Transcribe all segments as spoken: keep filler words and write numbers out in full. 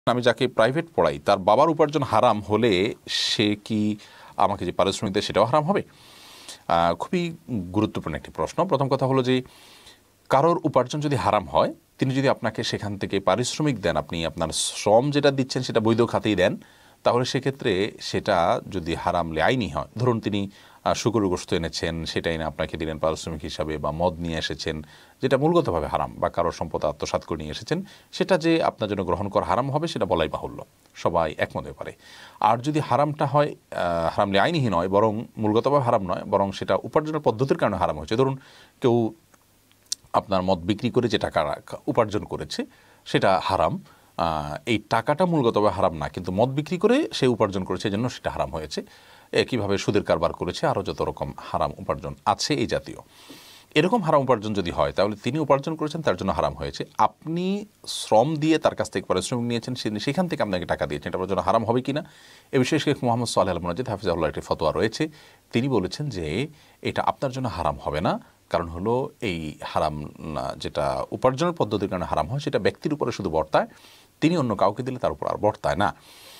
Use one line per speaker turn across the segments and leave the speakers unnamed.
আমি যাকে প্রাইভেট পড়াই তার বাবার উপার্জন হারাম হলে সে কি আমাকে যে পারিশ্রমিক দেয় সেটাও হারাম হবে? খুবই গুরুত্বপূর্ণ একটি প্রশ্ন। প্রথম কথা হলো যে কারোর উপার্জন যদি হারাম হয়, তিনি যদি আপনাকে সেখান থেকে পারিশ্রমিক দেন, আপনি আপনার শ্রম যেটা দিচ্ছেন সেটা বৈধ খাতেই দেন, তাহলে সেক্ষেত্রে সেটা যদি হারাম আইনি হয়, ধরুন তিনি শুকরের গোশত এনেছেন, সেটা এনে আপনাকে দিলেন পারিশ্রমিক হিসাবে, বা মদ নিয়ে এসেছেন যেটা মূলগতভাবে হারাম, বা কারোর সম্পদ আত্মসাৎ করে নিয়ে এসেছেন, সেটা যে আপনার জন্য গ্রহণ করা হারাম হবে সেটা বলাই বাহুল্য, সবাই একমত হতে পারে। আর যদি হারামটা হয় হারাম আইনিহি নয়, বরং মূলগতভাবে হারাম নয়, বরং সেটা উপার্জনের পদ্ধতির কারণে হারাম হয়েছে, ধরুন কেউ আপনার মদ বিক্রি করে যে টাকা উপার্জন করেছে সেটা হারাম, এই টাকাটা মূলগতভাবে হারাম না, কিন্তু মদ বিক্রি করে সে উপার্জন করেছে জন্য সেটা হারাম হয়েছে। কীভাবে সুদের কারবার করেছে, আরও যত রকম হারাম উপার্জন আছে এই জাতীয়, এরকম হারাম উপার্জন যদি হয় তাহলে তিনি উপার্জন করেছেন তার জন্য হারাম হয়েছে। আপনি শ্রম দিয়ে তার কাছ থেকে পারিশ্রমিক নিয়েছেন, সেখান থেকে আপনাকে টাকা দিয়েছেন, এটা আপনার জন্য হারাম হবে কিনা এ বিষয়ে শেখ মোহাম্মদ সালেহ আল মুনাজ্জিদ হাফিজাহুল্লাহ একটি ফতোয়া রয়েছে। তিনি বলেছেন যে এটা আপনার জন্য হারাম হবে না, কারণ হলো এই হারাম যেটা উপার্জনের পদ্ধতির কারণে হারাম হয় সেটা ব্যক্তির উপরে শুধু বর্তায়, তিনি অন্য কাউকে দিলে তার উপর আর বর্তায় না।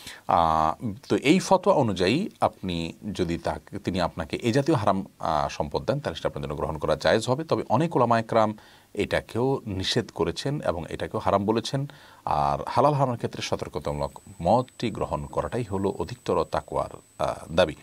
তো এই ফতোয়া অনুযায়ী আপনি যদি তাকে তিনি আপনাকে এই জাতীয় হারাম সম্পদ দেন তাহলে সেটা আপনার জন্য গ্রহণ করা জায়েজ হবে। তবে অনেক ওলামা একরাম এটাকেও নিষেধ করেছেন এবং এটাকেও হারাম বলেছেন। আর হালাল হারামের ক্ষেত্রে সতর্কতামূলক মতটি গ্রহণ করাটাই হলো অধিকতর তাকওয়ার দাবি।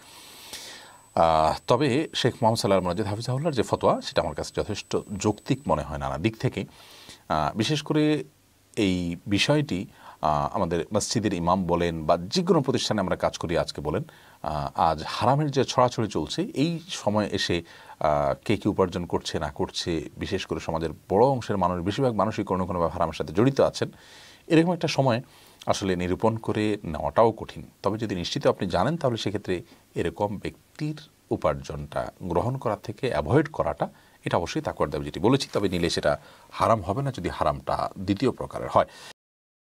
তবে শেখ মোহাম্মদ সাল্লাহ মুনাজ্জিদ হাফিজাহুল্লাহর যে ফতোয়া সেটা আমার কাছে যথেষ্ট যৌক্তিক মনে হয় নানা দিক থেকে। বিশেষ করে এই বিষয়টি আমাদের মসজিদের ইমাম বলেন বা যে কোনো প্রতিষ্ঠানে আমরা কাজ করি আজকে বলেন, আজ হারামের যে ছড়াছড়ি চলছে, এই সময় এসে কে কী উপার্জন করছে না করছে, বিশেষ করে সমাজের বড় অংশের মানুষ, বেশিরভাগ মানুষই কোনো কোনোভাবে হারামের সাথে জড়িত আছেন, এরকম একটা সময় আসলে নিরূপণ করে নেওয়াটাও কঠিন। তবে যদি নিশ্চিত আপনি জানেন তাহলে সেক্ষেত্রে এরকম ব্যক্তির উপার্জনটা গ্রহণ করা থেকে অ্যাভয়েড করাটা এটা অবশ্যই তাকওয়ার দাবি, যেটি বলেছি। তবে নিলে সেটা হারাম হবে না যদি হারামটা দ্বিতীয় প্রকারের হয়।